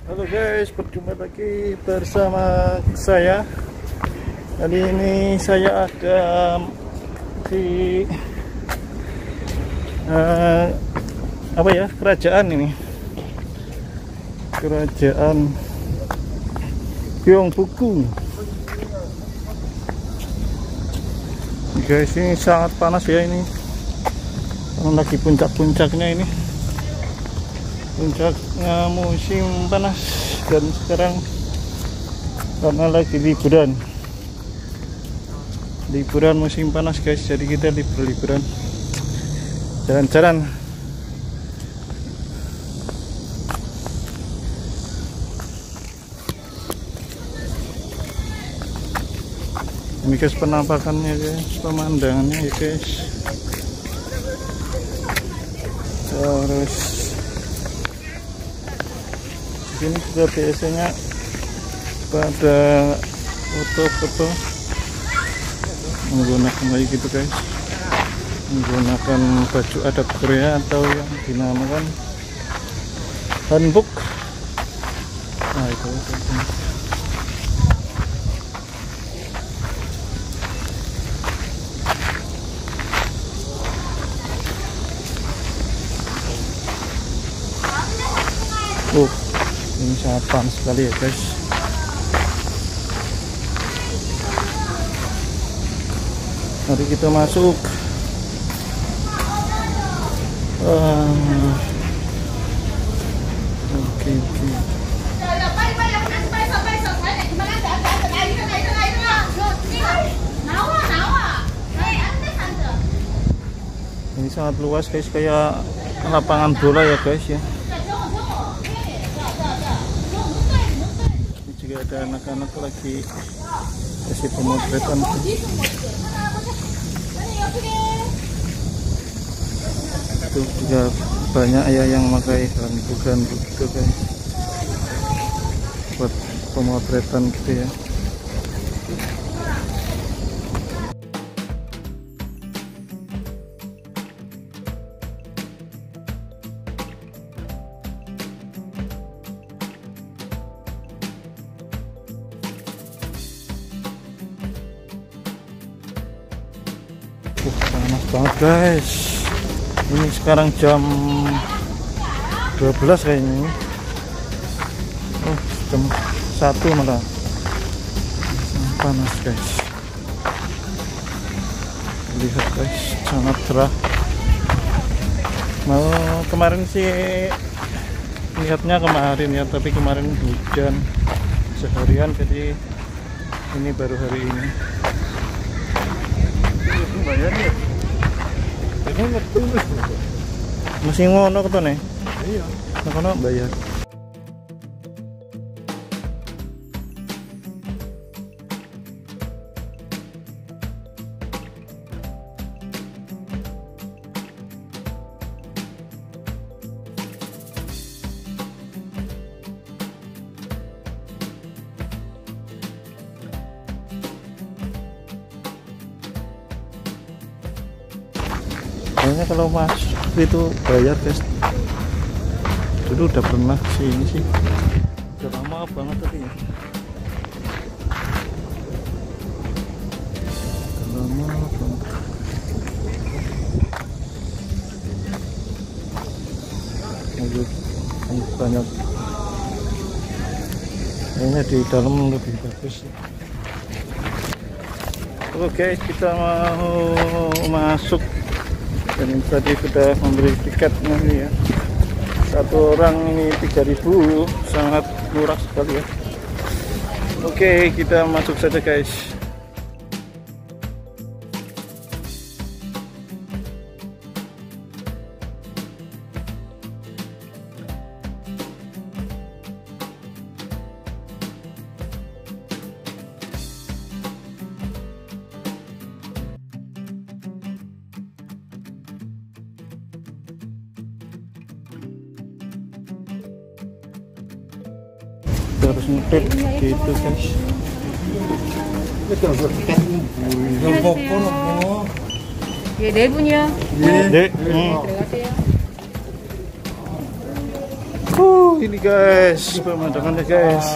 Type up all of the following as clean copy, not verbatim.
Halo guys, berjumpa lagi bersama saya. Kali ini saya ada di kerajaan ini, kerajaan Gyeongbu-gu. Guys, ini sangat panas ya ini. Lagi puncak-puncaknya ini. Puncaknya musim panas, dan sekarang karena lagi liburan musim panas guys, jadi kita liburan jalan-jalan. Ini guys penampakannya guys, pemandangannya ya guys. Terus ini juga biasanya pada foto-foto menggunakan kayak gitu guys, menggunakan baju adat Korea atau yang dinamakan hanbok. Nah itu. Ini sangat panas sekali ya guys. Mari kita masuk. Oke. Ini sangat luas guys, kayak lapangan bola ya guys ya. Juga ada anak-anak lagi kasih pemotretan. Itu juga banyak ya yang memakai hanbok gitu guys, buat pemotretan gitu ya. Panas banget guys. Ini sekarang jam 12 kayaknya. Jam 1 malah. Panas guys. Lihat guys, sangat cerah. Kemarin sih lihatnya kemarin ya, tapi kemarin hujan seharian, jadi ini baru hari ini. Bayarnya masih ngono ketone. Iya, ngono bayar. Kayaknya kalau masuk itu bayar guys. Dulu udah pernah sini sih, udah lama banget tadi ya. Lama banget. Banyak. Kayaknya di dalam lebih bagus sih. Oke guys, kita mau masuk. Dan tadi sudah membeli tiketnya nih ya. Satu orang ini 3.000, sangat murah sekali ya. Oke, kita masuk saja guys. Harus ngepet gitu guys. 예, 네 분이요. 네. 들어가세요. ini guys pemandangannya guys.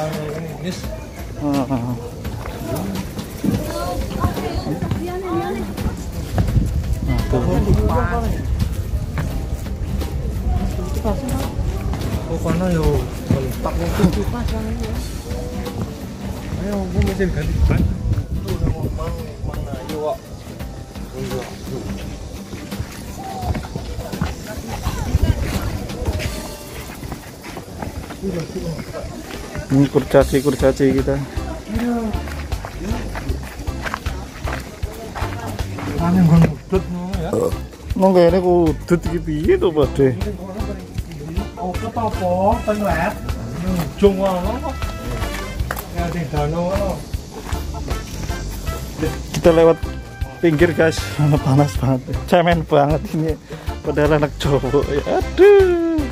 Karena yo mentak itu ayo gue mesin ganti ban itu sama mana yo ini kurcaci kita. Aneh gon udut ya. Nong kene kudut iki piye to, Pak De? Oh, apa? Penlet. Ujung ngono. Ya di danau. Kita lewat pinggir guys, panas banget, cemen banget ini. Padahal anak cowok ya, aduh.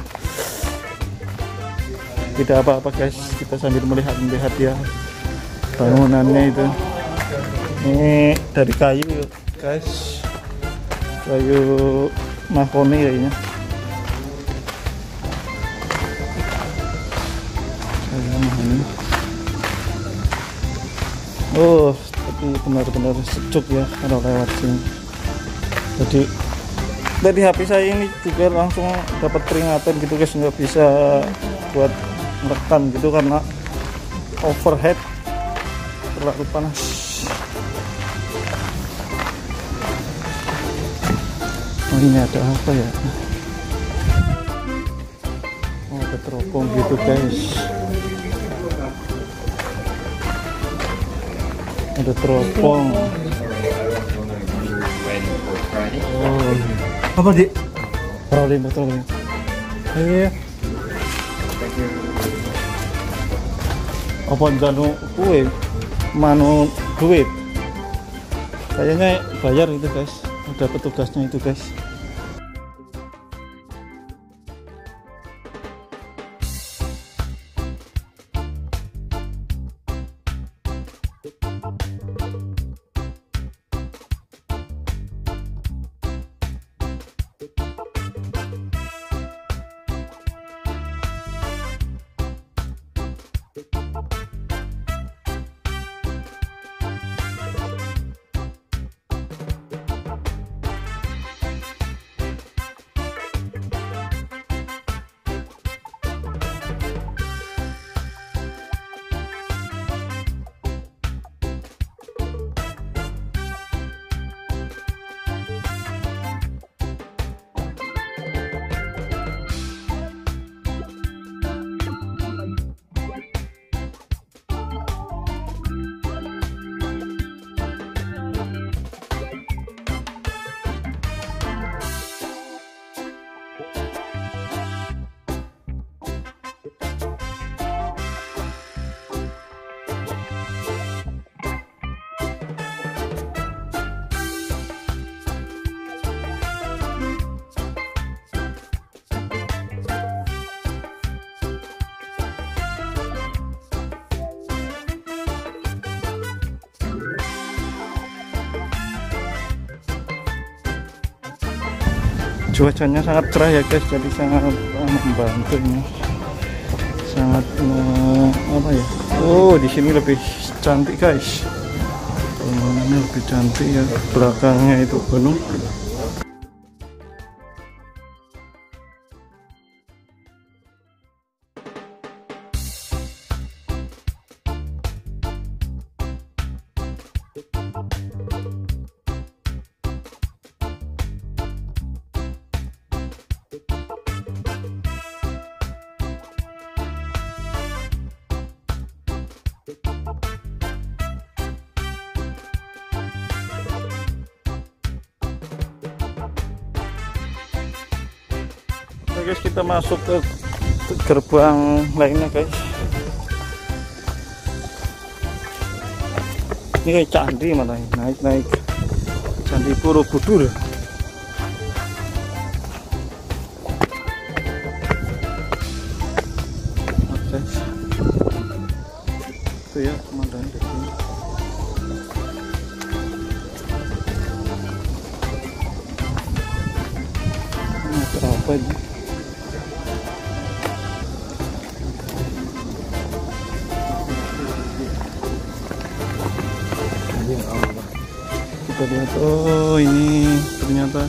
Tidak apa-apa guys, kita sambil melihat ya bangunannya itu. Ini dari kayu guys, kayu mahoni kayaknya. Oh, tapi benar-benar sejuk ya kalau lewat sini. Jadi dari HP saya ini juga langsung dapat peringatan gitu guys, nggak bisa buat merekam gitu karena overhead terlalu panas. Oh, ini ada apa ya? Oh, ada teropong gitu guys. Ada teropong. Oh, Apa, Dik? betul. Iya. Apa janu kue manu duit? Kayaknya bayar itu guys. Ada petugasnya itu guys. Cuacanya sangat cerah ya guys, jadi sangat membantu ini. Sangat apa ya? Oh, di sini lebih cantik guys. Pemandangannya lebih cantik ya. Belakangnya itu gunung. Oke guys, kita masuk ke gerbang lainnya guys. Ini kayak candi malah, naik Candi Borobudur. Guys, itu ya pemandangan di sini. Ini apa ini? kita lihat, oh ini ternyata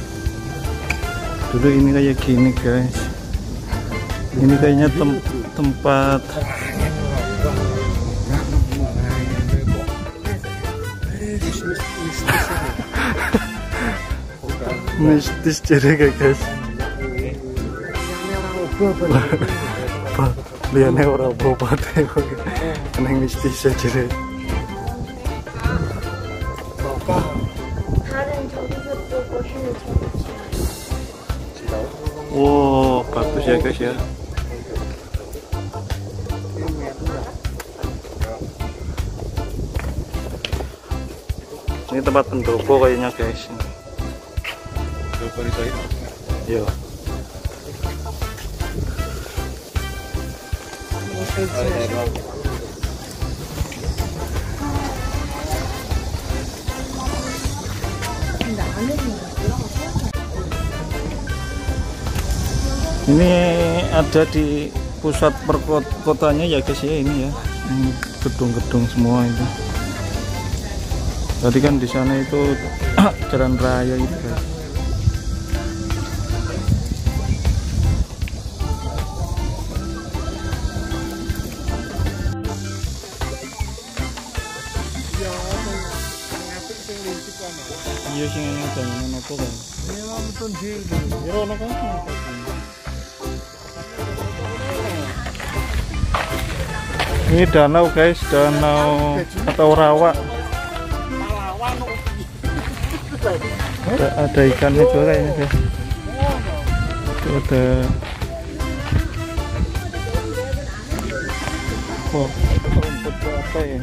dulu ini kayak gini guys. Ini kayaknya tempat mistis jadi guys. Liane ora obat neng mistis jadi. Wow, bagus ya guys ya. Ini tempat pendopo kayaknya guys. Iya. Ini ada di pusat perkotanya ya guys ya, ini ya. Ini gedung-gedung semua itu. Tadi kan di sana itu jalan raya itu guys. Iya sih ini bangunan apa kan? Ya ono kan. Ini danau guys, danau atau rawa. Ada ikannya juga kayaknya guys. Itu ada. Oh, rumput apa ya?